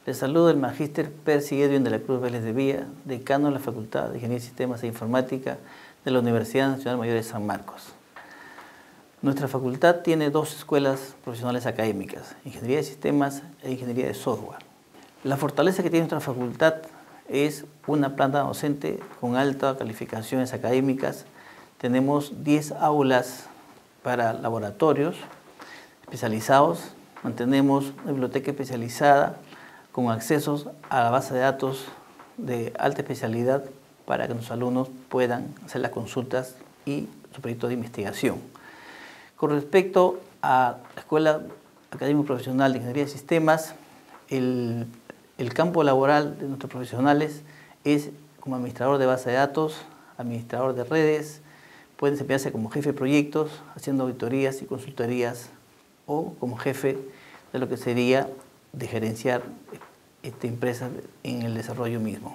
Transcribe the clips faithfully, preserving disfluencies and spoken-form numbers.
Les saludo el magíster Percy Edwin de la Cruz Vélez de Villa, decano de la Facultad de Ingeniería de Sistemas e Informática de la Universidad Nacional Mayor de San Marcos. Nuestra facultad tiene dos escuelas profesionales académicas, Ingeniería de Sistemas e Ingeniería de Software. La fortaleza que tiene nuestra facultad es una planta docente con altas calificaciones académicas. Tenemos diez aulas para laboratorios especializados, mantenemos una biblioteca especializada con accesos a la base de datos de alta especialidad para que los alumnos puedan hacer las consultas y su proyecto de investigación. Con respecto a la Escuela Académico Profesional de Ingeniería de Sistemas, el, el campo laboral de nuestros profesionales es como administrador de base de datos, administrador de redes, puede desempeñarse como jefe de proyectos, haciendo auditorías y consultorías, o como jefe de lo que sería de gerenciar esta empresa en el desarrollo mismo.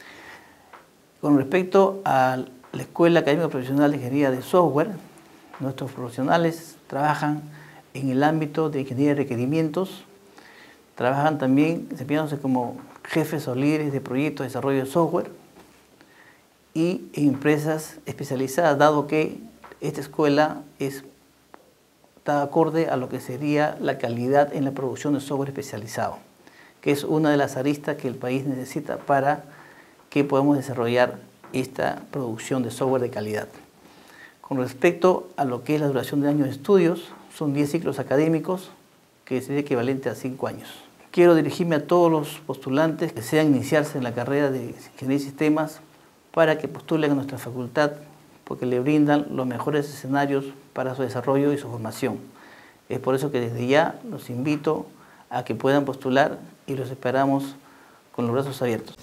Con respecto a la Escuela Académica Profesional de Ingeniería de Software, nuestros profesionales trabajan en el ámbito de ingeniería de requerimientos, trabajan también desempeñándose como jefes o líderes de proyectos de desarrollo de software y en empresas especializadas, dado que esta escuela es, está acorde a lo que sería la calidad en la producción de software especializado, que es una de las aristas que el país necesita para que podamos desarrollar esta producción de software de calidad. Con respecto a lo que es la duración de años de estudios, son diez ciclos académicos, que sería equivalente a cinco años. Quiero dirigirme a todos los postulantes que desean iniciarse en la carrera de Ingeniería de Sistemas para que postulen a nuestra facultad, porque le brindan los mejores escenarios para su desarrollo y su formación. Es por eso que desde ya los invito a que puedan postular y los esperamos con los brazos abiertos.